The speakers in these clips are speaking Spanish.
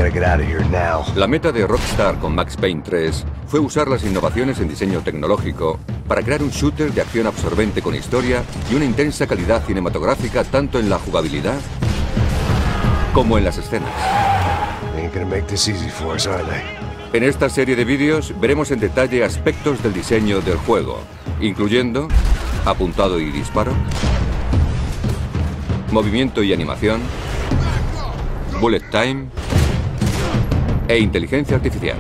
La meta de Rockstar con Max Payne 3 fue usar las innovaciones en diseño tecnológico para crear un shooter de acción absorbente con historia y una intensa calidad cinematográfica tanto en la jugabilidad como en las escenas. En esta serie de vídeos veremos en detalle aspectos del diseño del juego, incluyendo apuntado y disparo, movimiento y animación, bullet time e inteligencia artificial.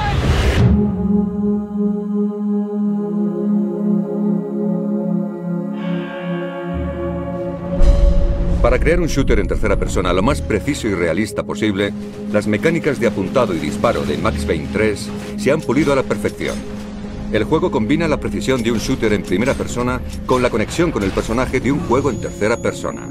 Para crear un shooter en tercera persona lo más preciso y realista posible, las mecánicas de apuntado y disparo de Max Payne 3 se han pulido a la perfección. El juego combina la precisión de un shooter en primera persona con la conexión con el personaje de un juego en tercera persona.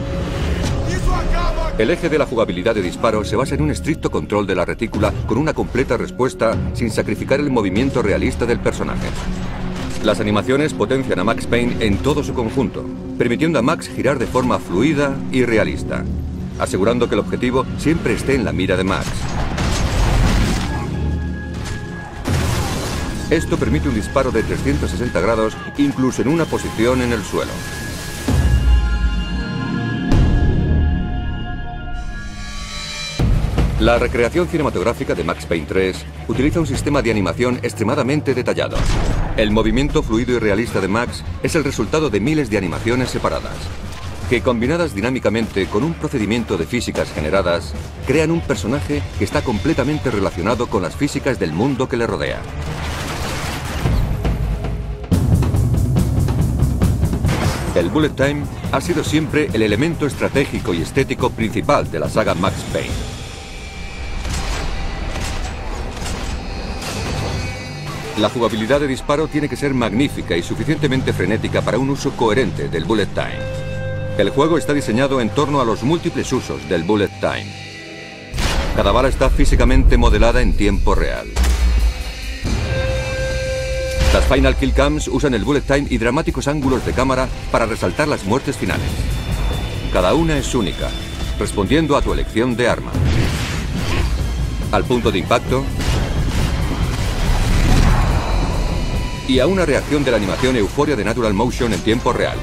El eje de la jugabilidad de disparo se basa en un estricto control de la retícula con una completa respuesta sin sacrificar el movimiento realista del personaje. Las animaciones potencian a Max Payne en todo su conjunto, permitiendo a Max girar de forma fluida y realista, asegurando que el objetivo siempre esté en la mira de Max. Esto permite un disparo de 360 grados, incluso en una posición en el suelo. La recreación cinematográfica de Max Payne 3 utiliza un sistema de animación extremadamente detallado. El movimiento fluido y realista de Max es el resultado de miles de animaciones separadas, que combinadas dinámicamente con un procedimiento de físicas generadas, crean un personaje que está completamente relacionado con las físicas del mundo que le rodea. El bullet time ha sido siempre el elemento estratégico y estético principal de la saga Max Payne. La jugabilidad de disparo tiene que ser magnífica y suficientemente frenética para un uso coherente del bullet time. El juego está diseñado en torno a los múltiples usos del bullet time. Cada bala está físicamente modelada en tiempo real. Las Final Kill Cams usan el bullet time y dramáticos ángulos de cámara para resaltar las muertes finales. Cada una es única, respondiendo a tu elección de arma. Al punto de impacto y a una reacción de la animación Euphoria de Natural Motion en tiempo real.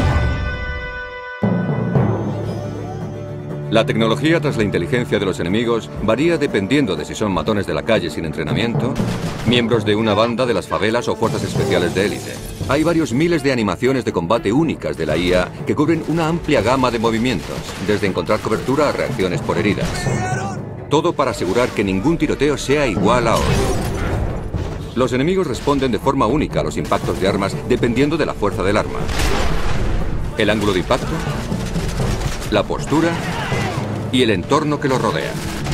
La tecnología tras la inteligencia de los enemigos varía dependiendo de si son matones de la calle sin entrenamiento, miembros de una banda de las favelas o fuerzas especiales de élite. Hay varios miles de animaciones de combate únicas de la IA que cubren una amplia gama de movimientos, desde encontrar cobertura a reacciones por heridas. Todo para asegurar que ningún tiroteo sea igual a otro. Los enemigos responden de forma única a los impactos de armas dependiendo de la fuerza del arma, el ángulo de impacto, la postura y el entorno que los rodea.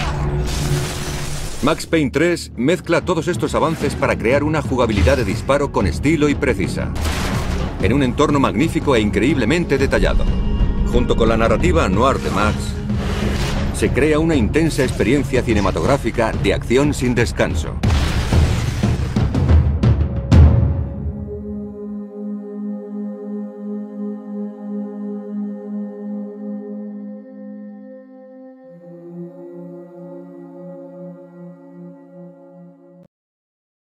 Max Payne 3 mezcla todos estos avances para crear una jugabilidad de disparo con estilo y precisa, en un entorno magnífico e increíblemente detallado. Junto con la narrativa noir de Max, se crea una intensa experiencia cinematográfica de acción sin descanso.